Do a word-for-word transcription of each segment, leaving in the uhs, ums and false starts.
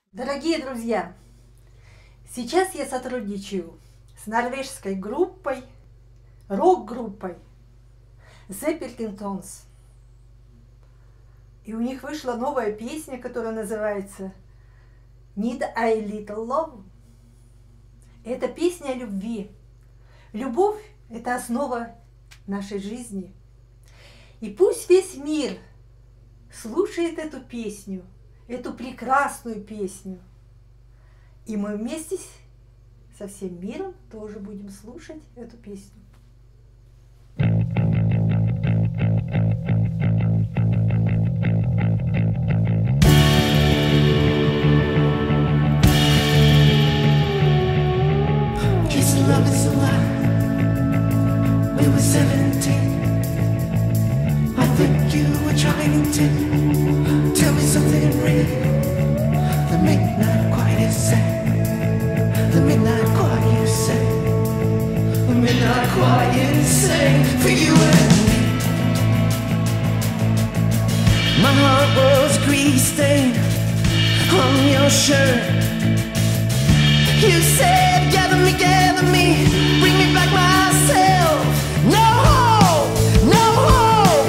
Дорогие друзья, сейчас я сотрудничаю с норвежской группой, рок-группой The Pilkingtons. И у них вышла новая песня, которая называется Need a Little Love. Это песня о любви. Любовь – это основа нашей жизни. И пусть весь мир слушает эту песню, эту прекрасную песню. И мы вместе со всем миром тоже будем слушать эту песню. Love is a lie. We were seventeen. I think you were trying to tell me something real. The midnight quiet is sad. The midnight quiet is sad. The midnight quiet is sad for you and me. My heart was grease stained on your shirt. You said, gather me, gather me, bring me back myself. No hope, no hope,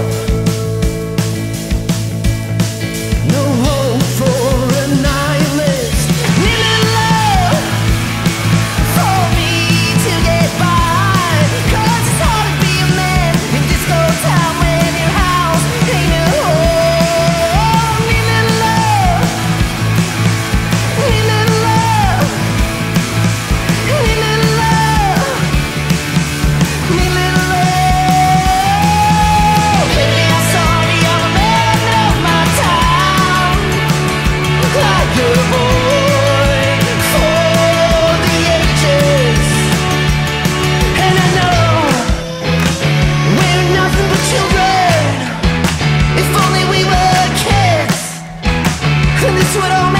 no hope for a nihilist. Need a love for me to get by. Cause it's hard to be a man in disco town when your house ain't a home. Need a love, need a love. Need a love, need a love. Baby, I'm sorry, I'm a man of my town. Like a boy for the ages. And I know we're nothing but children. If only we were kids, and this would all